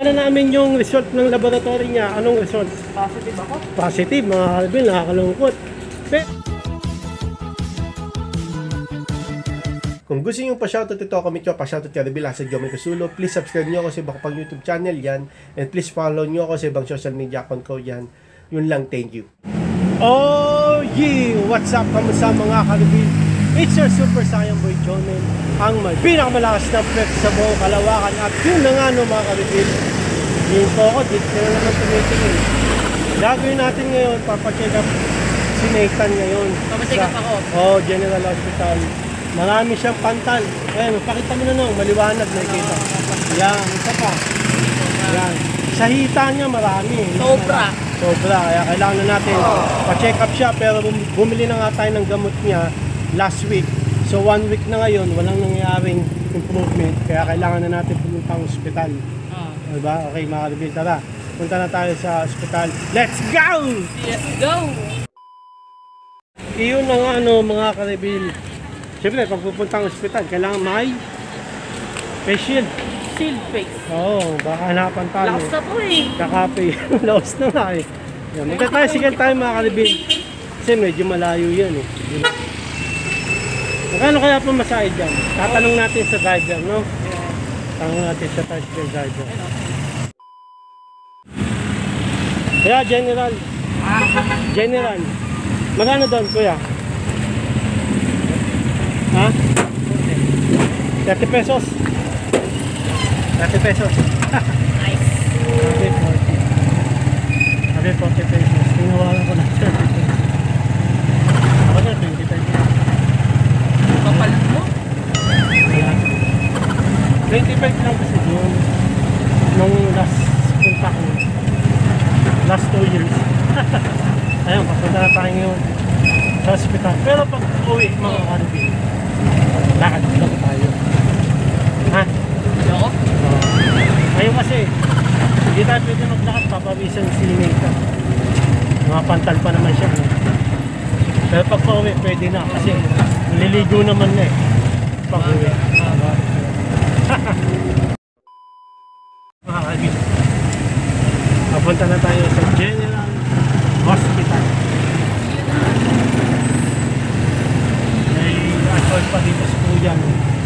Ano namin yung result ng laboratory niya? Anong result? Positive ako. Positive, mga kalbil, nakakalungkot. Kung gusto nyo pa-shoutout ito, comment nyo pa-shoutout ka Rebila sa Jomel Casulo. Please subscribe nyo ako sa ibang pag YouTube channel yan. And please follow nyo ako sa ibang social media account ko yan. Yun lang, thank you. Oh yeah! What's up? Kamusta mga Karibil? It's your Super Saiyan Boy Jomel, ang may pinakamalakas na flex sa buong Kalawakan. At yun na nga no mga Karibil, yung po ako, dito na naman tumitingin. Gagawin natin ngayon, papacheck up si Nathan ngayon. Papacheck up ako? Oh, General Hospital. Marami siyang pantal. Ayan, pakita mo na nung, maliwanag na ikita. Yan, isa pa. Yan. Sa hita niya marami. Sobra. Sobra, kaya kailangan na natin pa-check up siya. Pero bumili na nga tayo ng gamot niya last week. So 1 week na ngayon, walang nangyaring improvement. Kaya kailangan na natin pumunta ang ospital. Diba? Okay mga Karibil, tara. Punta na tayo sa ospital. Let's go! Let's go! Iyon na nga mga Karibil. Siyempre, pag pupunta ang ospital, kailangan may face shield. Shield face. Oo, baka hanapan tayo. Laos na po eh. Kakape. Laos na nga eh. Yan, magta-tricycle tayo mga Karibil. Kasi medyo malayo yan eh. Magkano kaya pa masahe dyan? Tatanong natin sa driver, no? Tanong natin sa tricycle driver. Kaya, General. General. Magkano doon, kuya? Ha? 30 pesos. 30 pesos. Nice. Sabi 40 pesos. Tinawalan ko na 30 pesos. Ako na 20 pesos. Papalit mo? 25 lang kasi doon. Nung last punta ko. Last 2 years. Ayun, papunta na tayo ngayon sa hospital. Pero pag uwi mga Karibil, lakad lang tayo. Ha? Ako? Ngayon kasi, hindi tayo pwede maglakad, papawisan si Nathan. Mga pantal pa naman siya. Pero pag pauwi, pwede na kasi nililigo naman na eh. Pag uwi. Mga Karibil, papunta na tayo sa General Hospital. May assault pa dito sa kuya.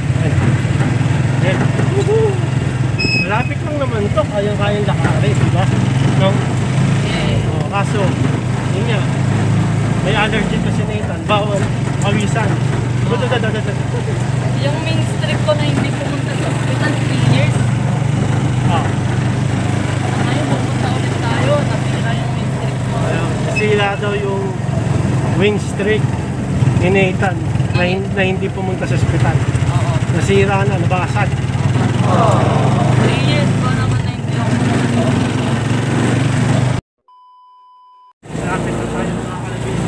Ayan. Malapit lang naman to, kayang-kayang lakarin, diba? No? Oh, kaso, yun nga, may allergy pa si Nathan, bawal pawisan. Yung main strip ko na hindi pumunta sa hospital 3 years. Ngayon pumunta ulit tayo, nasira yung main strip ko. Nasira daw yung wing streak ni Nathan na hindi pumunta sa ospital. Oo. Nasira na, nabasag. 3 years ba naman na hindi ako pumunta. Malapit na tayo mga Karibil.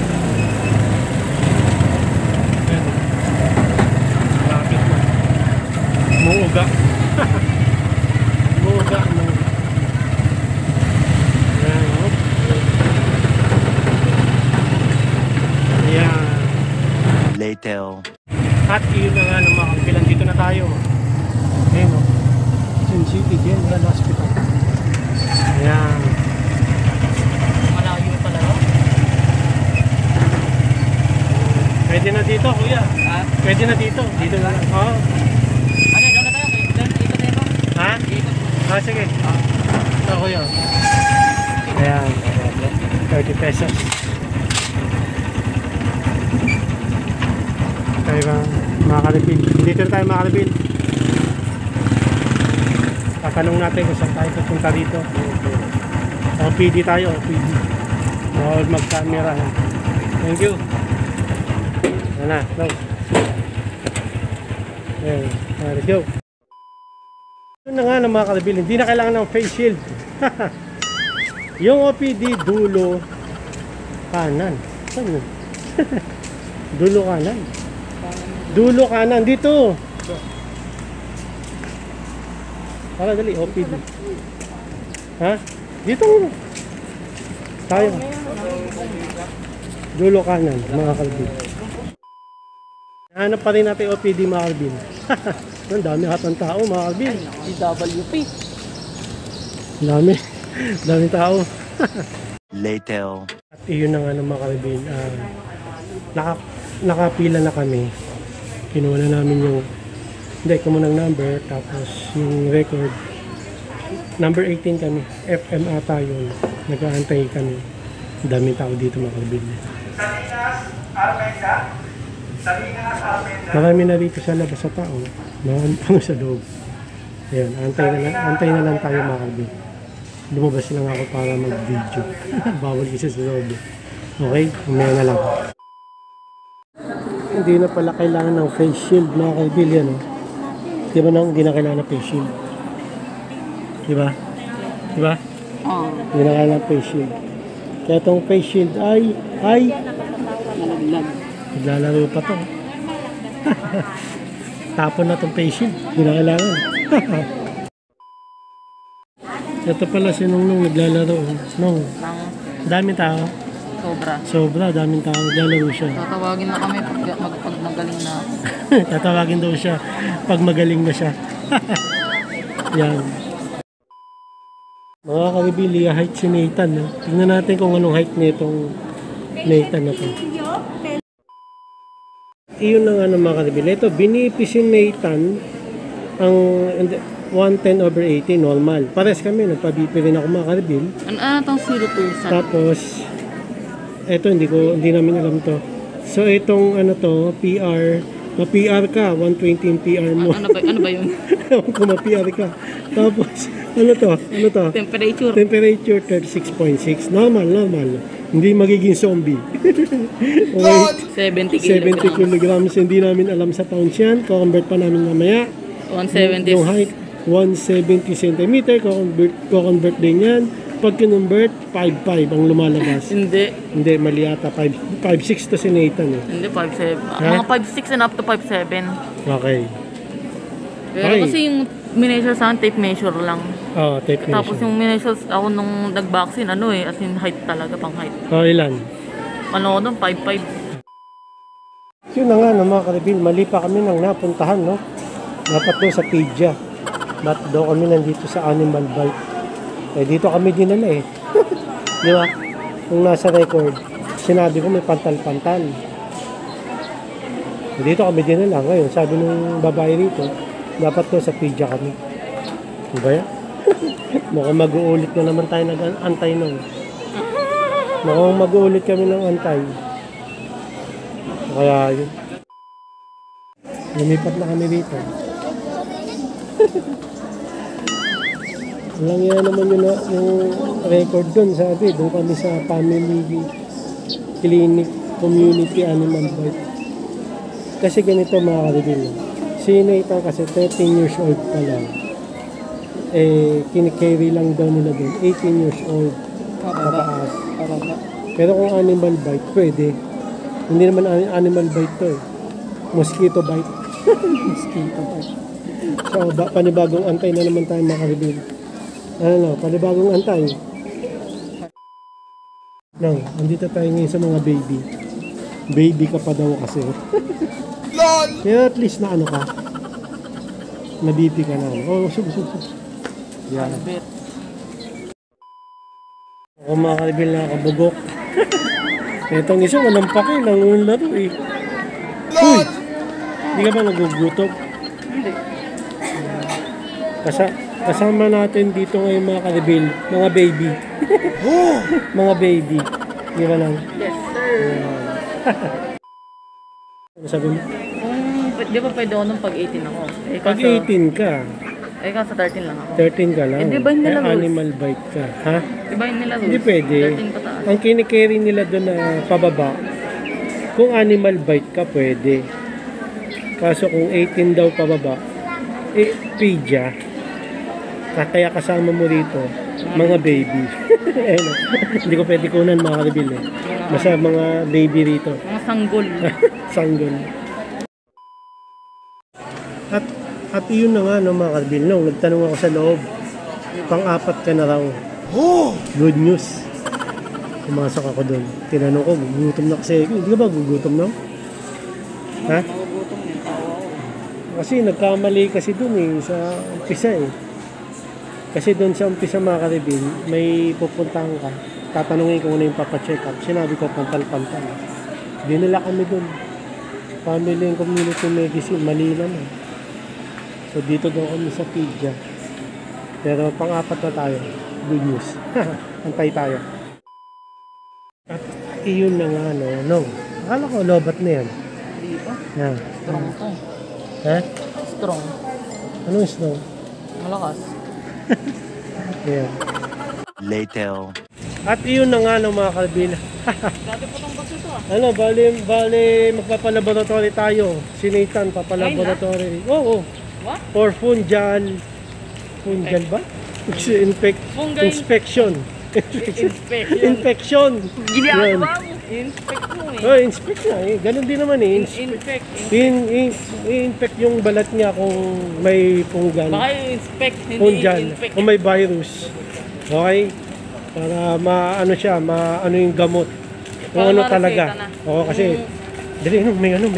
Ayan. Malapit na. Muuga. Muuga. Ayan. Ayan. Later. At yun na nga ng mga Karibilan. Dito na tayo. Ayan o. Sin City General Hospital. Ayan. Malayo talaga. Pwede na dito, kuya. Ha? Pwede na dito. Dito na lang. Oo. Ano, doon na tayo. Ikot na ito. Ha? Ikot. Sige. Ito, kuya. Ayan. 30 pesos. Tayo ba, mga Karibil? Dito na tayo mga Karibil. Tatanong natin kung saan tayo pupunta dito. OPD tayo, OPD. Bawal mag-camera. Thank you. Yan na, go. Ayan, let's go. Yun na nga ng mga Karibil, hindi na kailangan ng face shield. Yung OPD, dulo kanan. Saan yun? Dulo kanan. Dulo kanan, dito. Para dali, OPD. Ha? Dito. Tayo. Dulo kanan, mga Karibil. Hanap pa rin natin OPD, mga Karibil. Ang dami hatang tao, mga Karibil. DWP. Dami. Daming tao. Later. At iyon na nga ng mga karibin. Nakapila na kami. Kinuha na namin yung kumunang number. Tapos yung record. Number 18 kami. FM ata yun. Nag-aantay kami. Daming tao dito mga karibin. Marami na dito sa labas sa tao. Marami pang sa loob. Ayan, antay na lang tayo mga karibin. Lumabas lang ako para mag-video. Bawal kasi sa loob. Okay? Umaya na lang. Hindi na pala kailangan ng face shield mga kaibigan. No? Di ba nang hindi na kailangan ng face shield? Di ba? Di ba? Oo. Hindi na kailangan ng face shield. Kaya itong face shield ay Nalaglag. naglalaro pa to. Tapon na itong face shield. Hindi na kailangan. Ito pala si Nung naglalaro. Nung, daming tao. Sobra, daming tao. Naglalaro siya. Tatawagin na kami pag magaling na ako. Tatawagin daw siya pag magaling na siya. Yan. Mga karibili, height si Nathan. No? Tingnan natin kung anong height nitong Nathan na to. Iyon na nga ng mga karibili. Ito, binipi si Nathan ang 110/80 normal. Pares kami, nagpabipi rin ako mga karibil. Ano itong 0%? Tapos, eto hindi namin alam to. So itong ano to, PR, ma-PR ka, 120 yung PR mo. Ano ba yun? Kung ma-PR ka. Tapos, ano to? Temperature. Temperature 36.6. Normal. Hindi magiging zombie. Okay. 70 70 kilograms. kilograms. Hindi namin alam sa pounds yan. Ko-convert pa namin mamaya. 170. Yung height, 170 cm. Ko-convert din yan. Pag kinonvert, 5'5" ang lumalabas. Hindi, Mali ata. 5'6" to si Nathan. Eh. hindi 5'7". Ha? Mga 5'6 and up to 5'7". Okay. Pero Okay. kasi yung mineasure sa akin, tape measure lang. Tape measure. Tapos yung mineasure ako nung nag-vaccine, as in height talaga, pang height. Ilan? Ano ko doon, 5'5". Yun na nga, no, mga karibil. Mali pa kami nang napuntahan, no? Dapat doon sa Pidya. Ba't daw kami nandito sa Animal Bite? Dito kami dinala eh. Di ba? Nung nasa record, sinabi ko may pantal-pantal. Dito kami dinala. Ngayon, sabi nung babae rito, dapat to sa Pidya kami. Di ba yan? Mukhang mag-uulit na naman tayo nag-antay nun. Mukhang mag-uulit kami ng antay. Kaya yun. Lumipat na kami dito. Walang yan naman yung record dun, sabi. Doon kami sa family clinic, community animal bite. Kasi ganito mga karibin. Si Nathan kasi 13 years old pa lang. Kinikarry lang daw nila doon. 18 years old. Pataas. Pero kung animal bite, pwede. Hindi naman animal bite to eh. Mosquito bite. Mosquito bite. So, panibagong antay na naman tayo mga karibin. Panibagong antay. Andito tayo ngayon sa mga baby. Baby ka pa daw kasi. Kaya at least na ka. Nabibi ka na. Sub. Yan. Ako mga kaibil na kabugok. Itong isa walang pake. Nangunlaro eh. Uy! Hindi ka ba nagugutom? Hindi. Kasama natin dito ngayon mga kaibil. Mga baby. Mga baby. Di ba lang? Yes, sir. Ano sabi mo? Di ba pwede ako nung pag 18 ako? Pag 18 ka, Kaso 13 lang ako. 13 ka lang. Di ba yun nila rules? Animal bite ka. Ha? Di ba yun nila rules? Hindi pwede. 13 pataas. Ang kinikerry nila doon na pababa, kung animal bite ka, pwede. Kaso kung 18 daw pababa, Pidya. Kaya kasama mo rito, mga baby. Hindi ko pwede kunan mga karibili. Basta mga baby rito. Mga sanggol. Sanggol. At iyon na nga no, mga karibili. No, nagtanong ako sa loob. Pang-apat ka na raw. Good news. Pumasok ako doon. Tinanong ko, gugutom na kasi. Hindi ka ba gugutom na? Ha? Magugutom yung tawa ko. Kasi nagkamali kasi doon eh, sa umpisa eh. Kasi doon sa umpisa mga karibin, may pupuntahan ka. Tatanungin ko muna yung papacheck up. Sinabi ko pantal-pantal. Dinala kami doon. Family and Community Medicine, Manila na. So dito daw kami sa PIDYA. Pero pang-apat na tayo. Good news. Antay tayo. At iyon na nga, no. Akala ko lobat na yan. Hindi pa. Yan. Strong to. Ha? Strong. Anong snow? Malakas. Yan. Later. At iyon na nga no mga kalbin. Dati po itong baso to ah. Ano, bali magpapalaboratory tayo. Si Nathan, papalaboratory. Oo. What? For fungal. Fungal ba? Fungal. Inspection. Inspection. Infection. Yun. Ginagawa mo. Inspect mo eh. Oh, inspect na eh. Ganun din naman eh. Infect. I-inspect yung balat niya kung may fungal. Baka i-inspect, hindi Fungal. i-infect. Kung may virus. Okay? Para maano siya, maano yung gamot. Kung Para ano mareseta talaga. na. Oo, kasi dali, may ano.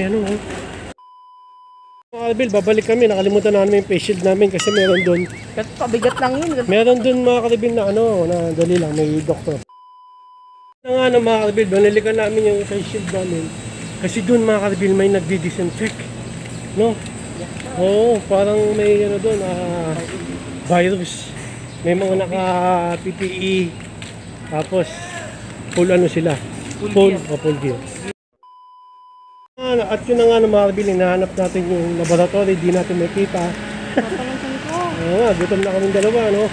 Mga Albil, babalik kami. Nakalimutan namin yung face shield namin kasi meron doon. Kasi pabigat lang yun. Meron doon mga kalibin na na dali lang, may doktor. Nga mga kalibin, banalikan namin yung face shield namin. Kasi doon mga kalibin may nagdi-disinfect. No? Oo, parang may doon, virus. May mga naka-PPE. Tapos, full sila. Full gear. At yun na nga mga kalibin, hinahanap natin yung laboratory, di natin makita. Papansin ko. Oo nga, gutom na kaming dalawa, no?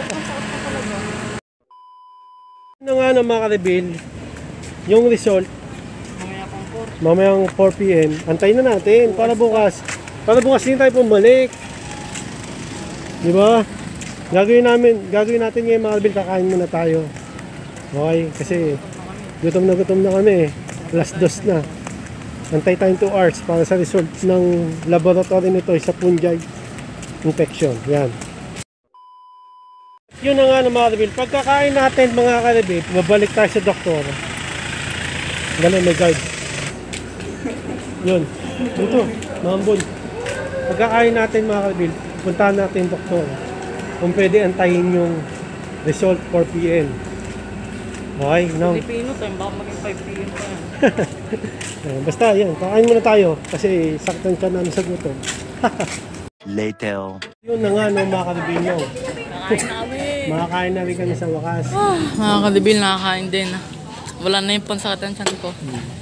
Ano nga mga karibil, yung result, Mamaya pang 4. mamayang 4 p.m. Antayin na natin para bukas din tayo bumalik. Di ba? Gagawin natin ngayon mga karibil, kakain muna tayo. Okay, kasi gutom na kami. Last dose na. Antay tayong 2 hours para sa result ng laboratory nito sa fungal infection. Yan. Yun na nga mga karibil. Pagkakain natin mga karibil, babalik tayo sa doktor. Ganun, may guard. Yun. Ito, mahambol. Pagkakain natin mga karibil, puntahan natin yung doktor. Kung pwede antayin yung result 4 p.m. Okay, no? Pilipino to, baka maging 5 p.m. pa yan. Basta yan, kakain muna tayo kasi saktan ka namin sa gutom. Later. Yun na nga no, mga karibil nyo. Nakain namin. Makakain na rin kami sa wakas. Mga kalibil, nakakain din. Wala na yung pansakit ang tiyan ko.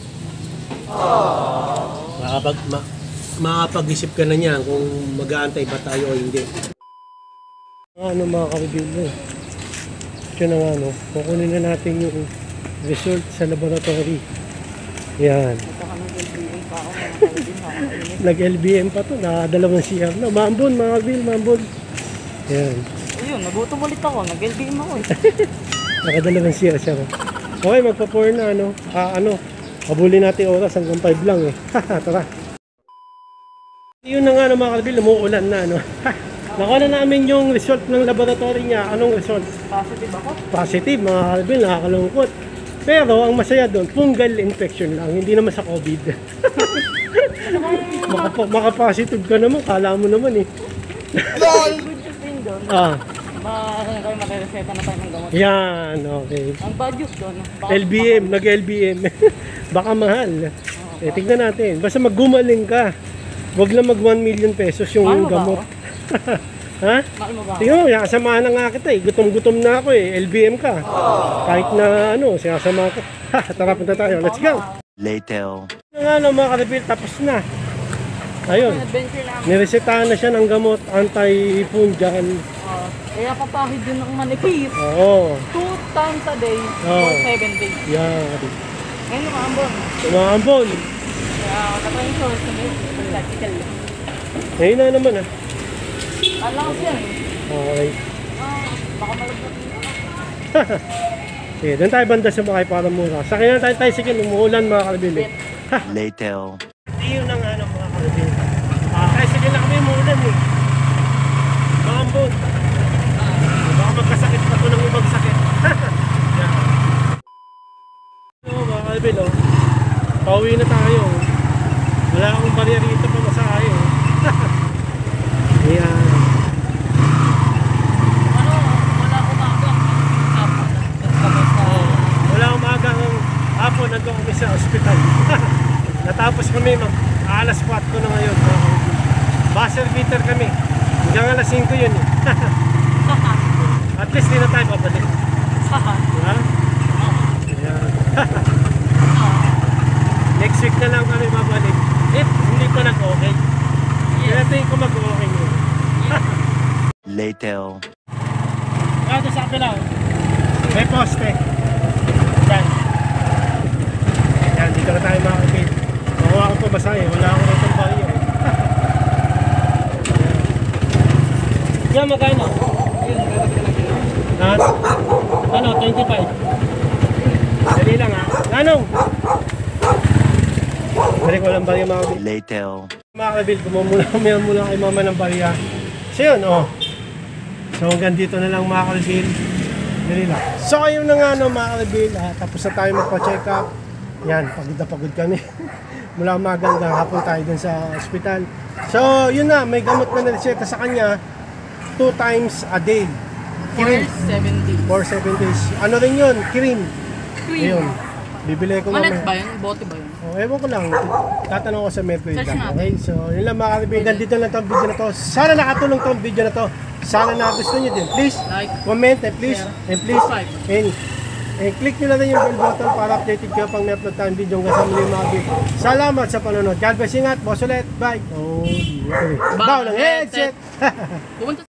Makapag-isip ka na niyan kung mag-aantay ba tayo o hindi. Ano mga karibil nyo. Ito na nga no, kukunin na natin yung result sa laboratory. Yan. Nag-LBM pa to, nakadalawang CR na. Maambon mga karibil, maambon. Yan. Ayun, nagutom ulit ako. Nag-LBM ako eh. Nakadalawang CR siya. Okay, magpa-pour na habulin natin oras hanggang 5 lang eh. Tara. Yun na nga mga karibil, umuulan na Nakuha na namin yung result ng laboratory niya. Anong result? Positive ako. Positive mga karibil, nakakalungkot. Pero ang masaya doon, fungal infection lang, hindi naman sa COVID. Maka-positive ka naman, kala mo naman eh. Good news din doon. Kayo matireseta na tayo ng gamot. Yan, okay. Ang bad news doon. LBM, nag-LBM. Baka mahal. Tignan natin. Basta maggumaling ka. Huwag lang mag 1 million pesos yung Mahal mo ba gamot. ako? Ha? Mahal mo ba? Tingnan mo, sinasamahan na nga kita eh. Gutom-gutom na ako eh. LBM ka. Kahit na sinasama ko. Tara, punta tayo. Let's go. Later. Mga karipil, tapos na. Ayun. Adventure namin. Niresetahan na siya ng gamot, anti-fungal. Kaya papahid yun ng manipis. Oo. 2 times a day for 7 days. Yan. Ngayon lumambon. Umaambon. Kaya natry yung source na yun. Practical. Ngayon na naman ah. Alam ko yan. Okay. Baka malaglag. Sige, doon tayo banda sa Makay para mura. Sakyan na tayo tricycle, umuulan mga kalabili. Later. Yun ang mga kalabili. Tricycle na kami, umuulan eh. Maambon. Baka magkasakit pa ito ng ibang sakit. Mga kalabili, pauwi na tayo. Wala akong barya rito pa masahe. Ayan. Ano, kami, alas 4 na ngayon. Buzzer beater kami. Hanggang alas 5 yun eh. At least di na tayo babalik. Ha? Ayan. Next week na lang kami babalik. If hindi pa nag-okay. Kaya tingin ko mag-okay yun. Later. Ito sa akin lang. May poste. Yan. Yan, dito na tayo makakapit. Makuha ko pa masaya. Wala akong rotong bayo eh. Yan, magkano? Ha? Ano, 25. Dali lang ha. Nanong! Dali ko lang barya mga kabil. Later. Mga kabil, kumuha muna kay mama ng barya. So yun, oh. So hanggang dito na lang mga kabil. Dali lang. So ayun na nga no mga kabil. Tapos na tayo magpa-check up. Yan, pagod na pagod kami. Mula umaga hanggang hapon tayo dun sa ospital. So yun na, may gamot na nareseta sa kanya 2 times a day. Kirin. 470. For 7 days. Ano rin yun? Kirin. Cream. Ayun. Bibili ko Malat mamaya. ba yun? Bote ba yun? Oh, ewan ko lang. Tatanong ko sa Medway Search lang. natin. Okay? So, yun lang mga kaibigan. Dito lang tong video na to. Sana nakatulong tong video na to. Sana nagustuhan nyo din. Please, Like, comment and please, share, and please, subscribe. and click nyo na rin yung bell button para updated kayo pang may upload tayong video hanggang sa muli mga kaibigan. Salamat sa panonood. God bless, ingat. Boss ulit. Bye. Oh, okay. Baw ng headset. Pumunta